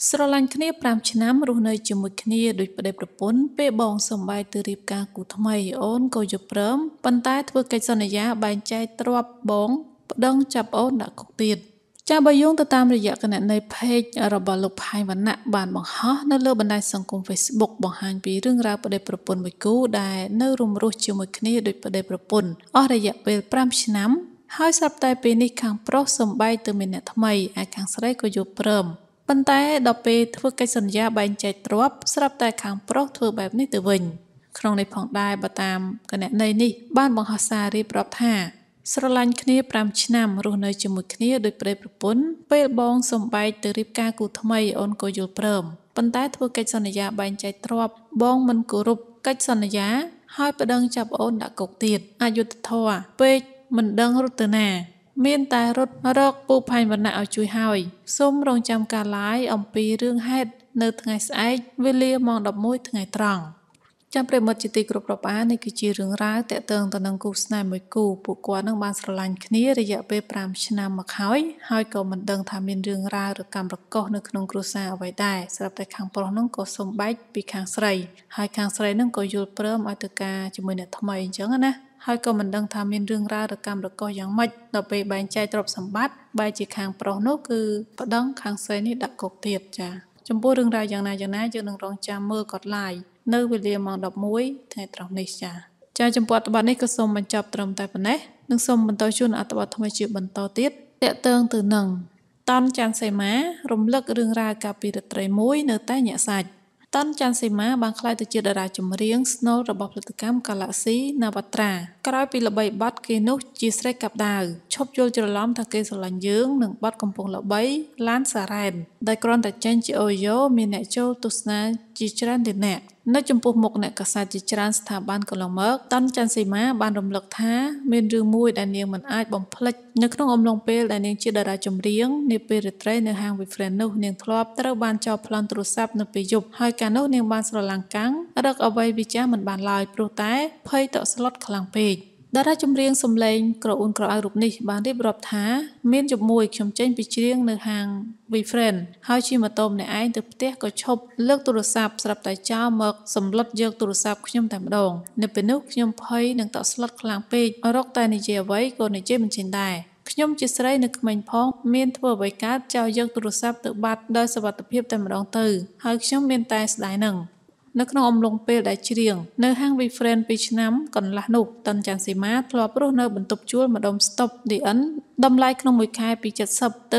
ស្រឡាញ់គ្នា5ឆ្នាំរស់នៅជាមួយគ្នាដូចប្តីប្រពន្ធពេលបងសំបែកទៅរៀបការគូថ្មីអូនក៏យល់ព្រមប៉ុន្តែធ្វើកិច្ចសន្យាបែងចែកទ្រព្យបងប្តឹងចាប់អូនដាក់គុកទៀតចាបើយោងទៅតាមរយៈគណនី Page របស់លោកផៃវណ្ណៈបានបង្ហោះនៅលើបណ្ដាញសង្គម Facebook បង្ហាញពីរឿងរ៉ាវប្តីប្រពន្ធមួយគូដែលនៅរួមរស់ជាមួយគ្នាដូចប្តីប្រពន្ធអស់រយៈពេល5ឆ្នាំហើយស្រាប់តែពេលនេះខាងប្រុសសំបែកទៅមានអ្នកថ្មីឯខាងស្រីក៏យល់ព្រមប៉ុន្តែដល់ពេលធ្វើកិច្ចសន្យាបែងចែកទ្រព្យស្រាប់តែខាងប្រុសធ្វើបែបនេះទៅវិញក្នុងនេះផងដែរបើតាមគណនីនេះបានបង្ហោះសាររៀបរាប់ថាស្រឡាញ់គ្នា5ឆ្នាំរស់នៅជាមួយគ្នាដូចប្តីប្រពន្ធពេលបងសំបែកទៅរៀបការគូថ្មីអូនក៏យល់ព្រមប៉ុន្តែធ្វើកិច្ចសន្យាបែងចែកទ្រព្យបងមិនគោរពកិច្ចសន្យាហើយប្តឹងចាប់អូនដាក់គុកទៀតអយុត្តិធម៌ពេកមិនដឹងរត់ទៅណាមានតែរត់រកពូផាញ់វណ្ណៈឲ្យជួយហើយសូមរងចាំការ live អំពីរឿងហេតុនៅថ្ងៃស្អែកវេលាម៉ោង11ថ្ងៃត្រង់ចាំប្រិមិត្តជាទីគោរពរាប់អាននេះគឺជារឿងរ៉ាវតាក់ទងទៅនឹងគូស្នេហ៍មួយគូពួកគាត់នឹងបានស្រឡាញ់គ្នារយៈពេល5ឆ្នាំមកហើយក៏មិនដឹងថាមានរឿងរ៉ាវរកម្មរកុសនៅក្នុងគ្រួសារអ្វីដែរស្រាប់តែខាងប្រុសនឹងក៏សុំបែកពីខាងស្រីហើយខាងស្រីនឹងក៏យល់ព្រមឲ្យទៅការជាមួយអ្នកថ្មីអញ្ចឹងណាហើយក៏មិនដឹងថាមានរឿងរ៉ាវរកម្មរកុសយ៉ាងម៉េចដល់ពេលបែងចែកទ្រព្យសម្បត្តិបែរជាខាងប្រុសនោះគឺប្តឹងខាងស្រីនេះដាក់គុកទៀតចា៎ចំពោះរឿងរ៉ាវយ៉ាងណាយើងនឹងរងចាំមើលគាត់ live នៅវេលាម៉ោង11ថ្ងៃត្រង់នេះចា៎ចំពោះអត្ថបទនេះក៏សូមបញ្ចប់ត្រឹមតែប៉ុណ្ណេះនិងសូមបន្តជូនអត្ថបទថ្មីជាបន្តទៀតតាក់ទងទៅនឹងតនច័ន្ទសីមារំលឹករឿងរ៉ាវកាលពីរាត្រីមួយនៅតែញាក់សាច់តនច័ន្ទសីមាបានក្លាយទៅជាតារាចម្រៀងស្នូលរបស់ផលិតកម្ម Galaxy Navatra ក្រោយពីល្បីបទគេនោះជាស្រីកាប់ដាវឈប់យល់ច្រឡំថាគេស្រឡាញ់យើងនិងបទកំពុងល្បីឡានសារ៉ែនដែលគ្រាន់តែចេញជាអូយ៉ូមានអ្នកចូលទស្សនាជាច្រើនទៀតអ្នកនៅចំពោះមុខអ្នកកាសែតជាច្រើនស្ថាប័នកន្លងមកតនច័ន្ទសីមាបានរំលឹកថាមានរឿងមួយដែលនាងមិនអាចបំភ្លេចនៅក្នុងអំឡុងពេលដែលនាងជាតារាចម្រៀងនាពេលរាត្រីនៅហាង Wifren នោះនាងធ្លាប់ត្រូវបានចោរប្លន់ទូរស័ព្ទនៅពេលយប់ហើយកាលនោះនាងបានស្រឡាំងកាំងរកអ្វីវិចារមិនបានឡើយព្រោះតែភ័យតក់ស្លុតខ្លាំងពេកតារាចម្រៀងសម្លេងក្រអួនក្រអៅរូបនេះបានរៀបរាប់ថាមានយប់មួយខ្ញុំចេញពីច្រៀងនៅហាង Wifren ហើយជិះម៉ូតូម្នាក់ឯងទៅផ្ទះក៏ឈប់លើកទូរស័ព្ទស្រាប់តែចោរមកសម្លុតយកទូរស័ព្ទខ្ញុំតែម្ដងនៅពេលនោះខ្ញុំភ័យនិងតក់ស្លុតខ្លាំងពេករកតែនិយាយអ្វីក៏និយាយមិនចេញដែរខ្ញុំជាស្រីនៅក្មេងផងមានធ្វើអ្វីកើតចោលយកទូរស័ព្ទទៅបាត់ដោយសុវត្ថិភាពតែម្ដងទៅហើយខ្ញុំមានតែស្ដាយនឹងនៅក្នុងអំឡុងពេលដែលច្រៀងនៅហាង Wifren 2 ឆ្នាំកន្លះនោះតនច័ន្ទសីមាធ្លាប់រស់នៅបន្ទប់ជួលម្ដុំ Stop the Inn តម្លៃក្នុងមួយខែពី$70ទៅ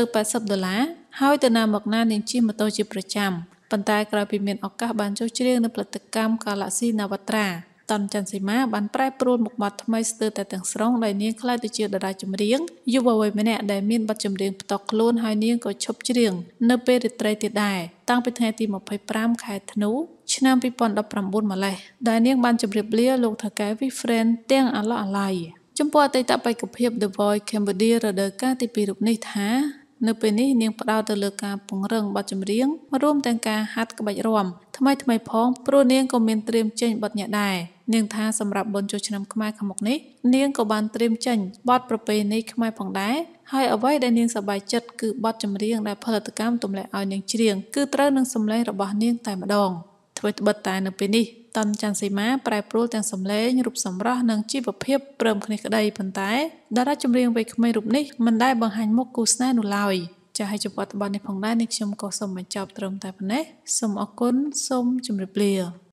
$80ហើយទៅណាមកណានាងជិះម៉ូតូជាប្រចាំប៉ុន្តែក្រោយពីមានឱកាសបានចុះច្រៀងនៅផលិតកម្ម Galaxy Navatra តនច័ន្ទសីមាបានប្រែប្រួលមុខមាត់ថ្មីស្ទើរតែទាំងស្រុងដោយនាងក្លាយទៅជាតារាចម្រៀងយុវវ័យម្នាក់ដែលមានបទចម្រៀងផ្ទាល់ខ្លួនហើយនាងក៏ឈប់ច្រៀងនៅពេលរាត្រីទៀតដែរតាំងពីថ្ងៃទី25ខែធ្នូឆ្នាំ2019ម្លេះដែលនាងបានជម្រាបលាលោកថៅកែ Wifren ទាំងអាឡោះអាល័យចំពោះអតីតបេក្ខភាព The Voice Cambodia រដូវកាលទី2រូបនេះថានៅពេលនេះនាងផ្ដោតទៅលើការពង្រឹងបទចម្រៀងរួមទាំងការហាត់ក្បាច់រាំថ្មីផងព្រោះនាងក៏មានត្រៀមចេញបទញាក់ដែរនាងថាសម្រាប់បុណ្យចូលឆ្នាំខ្មែរខាងមុខនេះនាងក៏បានត្រៀមចេញបទប្រពៃណីខ្មែរផងដែរហើយអ្វីដែលនាងសប្បាយចិត្តគឺបទចម្រៀងដែលផលិតកម្មទម្លាក់ឲ្យនាងច្រៀងគឺត្រូវនឹងសម្លេងរបស់នាងតែម្ដងធ្វើត្បិតតែនៅពេលនេះតនច័ន្ទសីមាប្រែប្រួលទាំងសម្លេងរូបសម្រស់និងជីវភាពព្រមគ្នាក្តីប៉ុន្តែតារាចម្រៀងវ័យក្មេងរូបនេះមិនដែលបង្ហាញមុខគូស្នេហ៍នោះឡើយចា៎ហើយចំពោះអត្ថបទនេះផងដែរនេះខ្ញុំក៏សូមបញ្ចប់ត្រឹមតែប៉ុណ្ណេះសូមអរគុណសូមជម្រាបលា